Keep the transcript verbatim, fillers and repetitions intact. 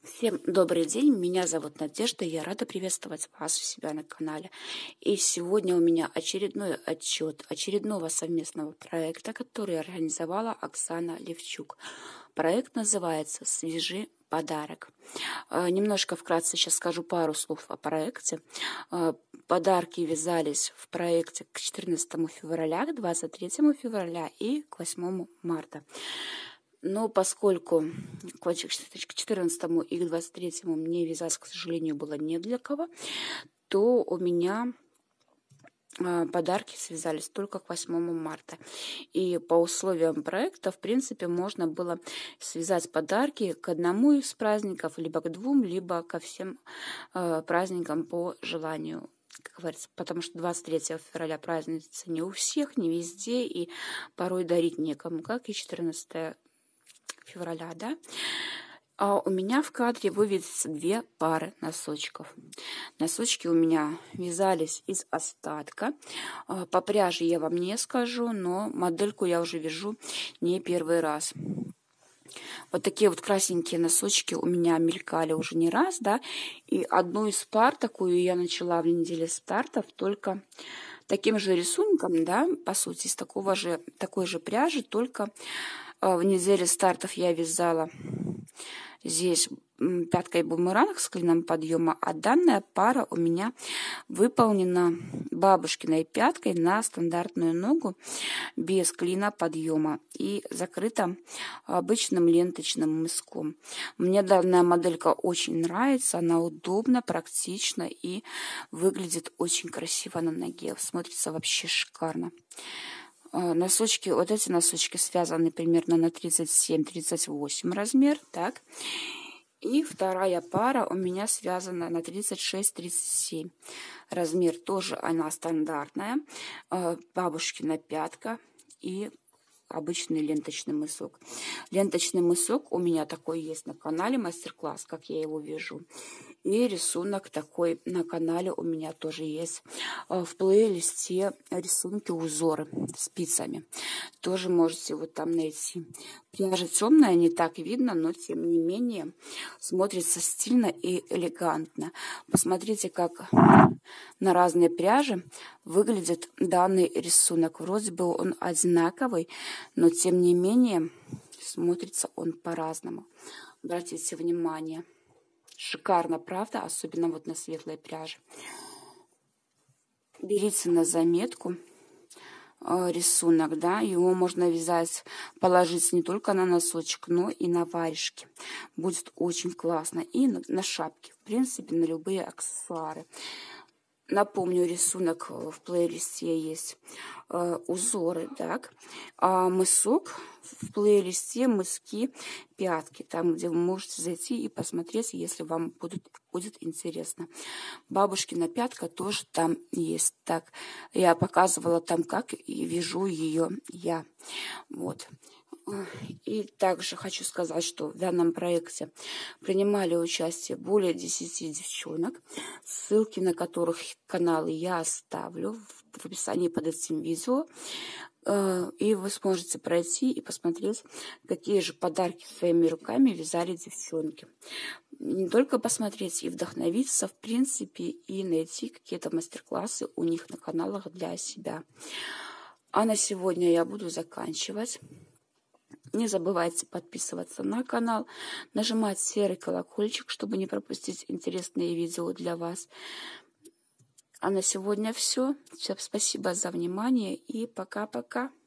Всем добрый день, меня зовут Надежда, я рада приветствовать вас у себя на канале. И сегодня у меня очередной отчет очередного совместного проекта, который организовала Оксана Левчук. Проект называется «Свяжи подарок». Немножко вкратце сейчас скажу пару слов о проекте. Подарки вязались в проекте к четырнадцатому февраля, к двадцать третьему февраля и к восьмому марта. Но поскольку к четырнадцатому и к двадцать третьему мне вязать, к сожалению, было не для кого, то у меня подарки связались только к восьмому марта. И по условиям проекта, в принципе, можно было связать подарки к одному из праздников, либо к двум, либо ко всем праздникам по желанию. Как говорится, потому что двадцать третьего февраля празднуется не у всех, не везде, и порой дарить некому, как и четырнадцатого февраля, да. А у меня в кадре вы видите две пары носочков. Носочки у меня вязались из остатка. По пряже я вам не скажу, но модельку я уже вяжу не первый раз. Вот такие вот красненькие носочки у меня мелькали уже не раз, да. И одну из пар такую я начала в неделе стартов только таким же рисунком, да, по сути, из такого же, такой же пряжи, только в неделе стартов я вязала здесь пяткой бумеранг с клином подъема, а данная пара у меня выполнена бабушкиной пяткой на стандартную ногу без клина подъема и закрыта обычным ленточным мыском. Мне данная моделька очень нравится, она удобна, практична и выглядит очень красиво на ноге, смотрится вообще шикарно. Носочки, вот эти носочки связаны примерно на тридцать семь тридцать восемь размер, так. И вторая пара у меня связана на тридцать шесть тридцать семь размер, тоже она стандартная, бабушкина пятка и обычный ленточный мысок. Ленточный мысок у меня такой есть на канале, мастер-класс, как я его вяжу. И рисунок такой на канале у меня тоже есть. В плейлисте рисунки, узоры спицами. Тоже можете вот там найти. Пряжа темная, не так видно, но тем не менее смотрится стильно и элегантно. Посмотрите, как на разные пряжи выглядит данный рисунок. Вроде бы он одинаковый, но тем не менее смотрится он по-разному. Обратите внимание. Шикарно, правда? Особенно вот на светлой пряже. Берите на заметку рисунок, да, его можно вязать, положить не только на носочек, но и на варежки. Будет очень классно. И на, на шапки, в принципе, на любые аксессуары. Напомню, рисунок в плейлисте есть э, узоры, так, а мысок в плейлисте мыски пятки, там, где вы можете зайти и посмотреть, если вам будет, будет интересно. Бабушкина пятка тоже там есть. Так, я показывала там, как и вяжу ее я. Вот. И также хочу сказать, что в данном проекте принимали участие более десяти девчонок, ссылки на которых каналы я оставлю в описании под этим видео. И вы сможете пройти и посмотреть, какие же подарки своими руками вязали девчонки. Не только посмотреть и вдохновиться, в принципе, и найти какие-то мастер-классы у них на каналах для себя. А на сегодня я буду заканчивать. Не забывайте подписываться на канал, нажимать серый колокольчик, чтобы не пропустить интересные видео для вас. А на сегодня все. Всем спасибо за внимание и пока-пока.